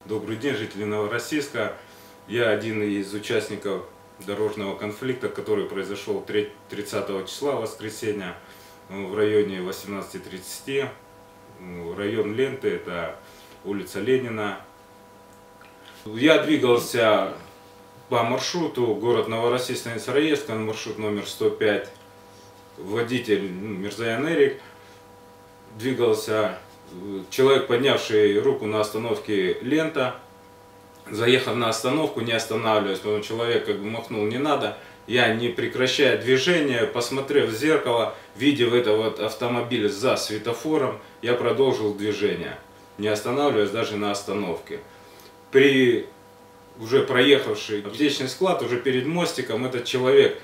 Добрый день, жители Новороссийска. Я один из участников дорожного конфликта, который произошел 30 числа, воскресенья, в районе 18:30. Район Ленты, это улица Ленина. Я двигался по маршруту город Новороссийск, станица Раевская, маршрут номер 105. Водитель Мирзаян Эрик. Двигался человек, поднявший руку на остановке Лента. Заехав на остановку, не останавливаясь, потому что человек как бы махнул не надо. Я, не прекращая движение, посмотрев в зеркало, видя этого автомобиля за светофором, я продолжил движение, не останавливаясь даже на остановке. При уже проехавший аптечный склад, уже перед мостиком, этот человек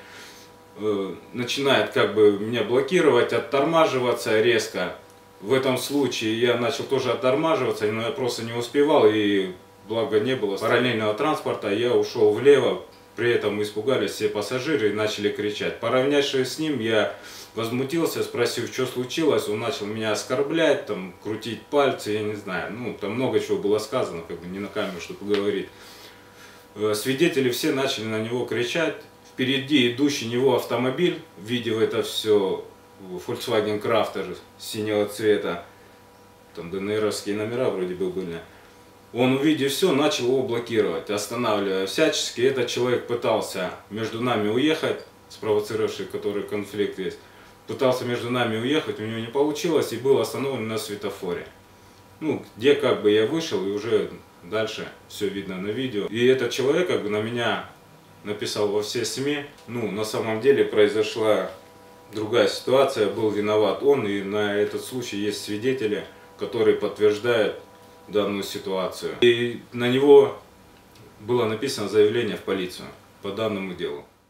начинает как бы меня блокировать, оттормаживаться резко. В этом случае я начал тоже оттормаживаться, но я просто не успевал, и благо не было параллельного транспорта, я ушел влево. При этом испугались все пассажиры и начали кричать. Поравнявшись с ним, я возмутился, спросив, что случилось. Он начал меня оскорблять, там, крутить пальцы, я не знаю. Ну, там много чего было сказано, как бы не на камеру, чтобы поговорить. Свидетели все начали на него кричать. Впереди идущий него автомобиль, видев это все, Volkswagen Crafter синего цвета, там ДНРовские номера вроде бы были. Он, увидев все, начал его блокировать, останавливая всячески. Этот человек пытался между нами уехать, спровоцировавший который конфликт есть. Пытался между нами уехать, у него не получилось и был остановлен на светофоре. Ну, где как бы я вышел, и уже дальше все видно на видео. И этот человек как бы на меня написал во все СМИ. Ну, на самом деле произошла другая ситуация, был виноват он, и на этот случай есть свидетели, которые подтверждают данную ситуацию. И на него было написано заявление в полицию по данному делу.